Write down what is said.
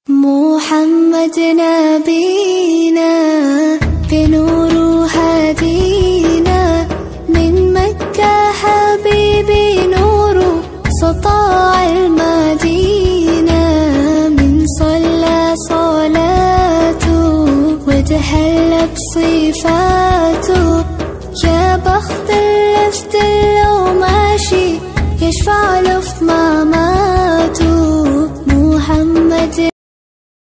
محمد نبينا بنور هدينا من مكة حبيبي نور سطاع المدينة من صلى صلاته وتحلى بصفاته يا بخت